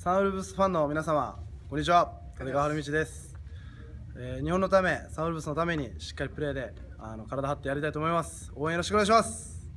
サンウルブスファンの皆様、こんにちは。立川春道です。日本のため、サンウルブスのためにしっかりプレーで体張ってやりたいと思います。応援よろしくお願いします。